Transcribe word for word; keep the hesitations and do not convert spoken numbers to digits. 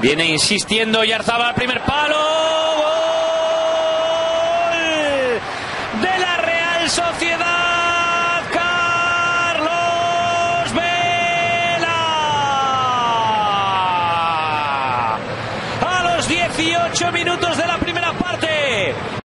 Viene insistiendo Oyarzabal, primer palo. ¡Gol de la Real Sociedad! ¡Carlos Vela! A los dieciocho minutos de la primera parte.